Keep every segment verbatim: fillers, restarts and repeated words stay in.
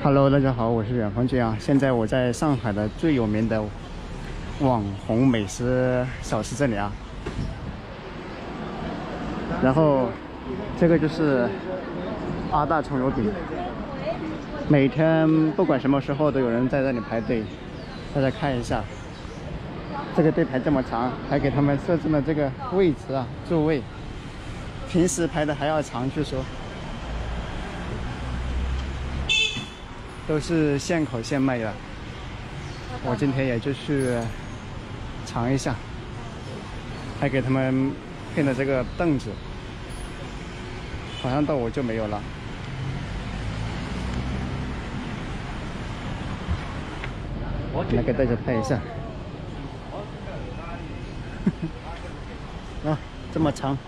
Hello， 大家好，我是远方君啊。现在我在上海的最有名的网红美食小吃这里啊。然后这个就是阿大葱油饼，每天不管什么时候都有人在这里排队。大家看一下，这个队排这么长，还给他们设置了这个位置啊，座位。平时排的还要长，据说。 都是现烤现卖的，我今天也就去尝一下，还给他们配了这个凳子，好像到我就没有了。来给大家拍一下，啊，这么长。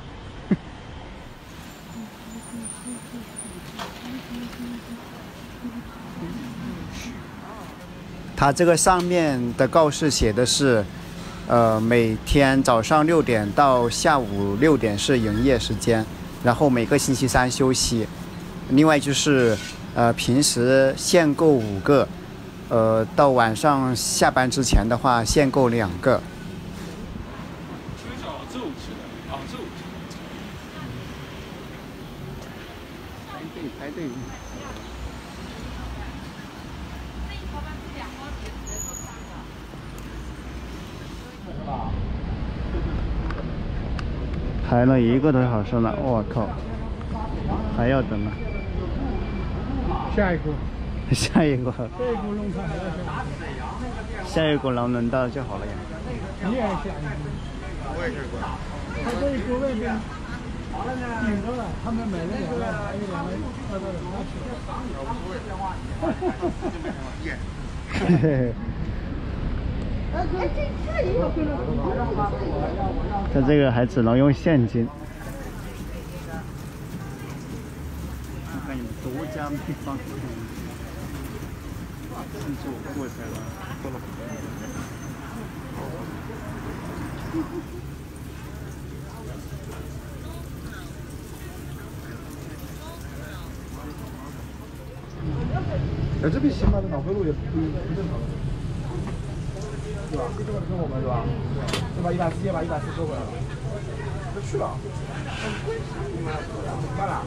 它这个上面的告示写的是，呃，每天早上六点到下午六点是营业时间，然后每个星期三休息。另外就是，呃，平时限购五个，呃，到晚上下班之前的话限购两个。排队排队。 排了一个多小时了，我靠，还要等呢。下一个，下一个，下一个能轮到就好了呀。你也下一个，我也是过。他这一个外边顶着了，他们买了两个，还有两个喝到哪去了？嘿嘿。 它这个还只能用现金。看看有独家秘方，制作过程了。哎，这比新买的脑回路也不不正常。 对吧？这个跟我们是吧？对吧？一百四，先把一百四收回来了。都去了。干了。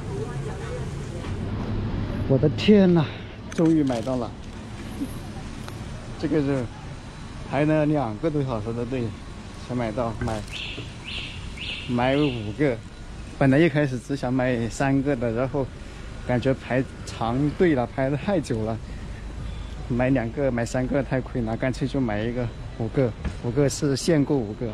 我的天哪！终于买到了。这个是排了两个多小时的队才买到，买买五个。本来一开始只想买三个的，然后感觉排长队了，排得太久了。买两个、买三个太亏了，干脆就买一个。 五个，五个是限购五个。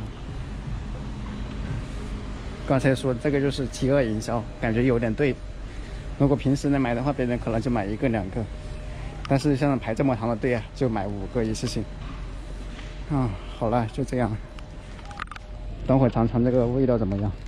刚才说这个就是饥饿营销，感觉有点对。如果平时来买的话，别人可能就买一个两个，但是像排这么长的队啊，就买五个一次性。啊，好了，就这样。等会尝尝这个味道怎么样。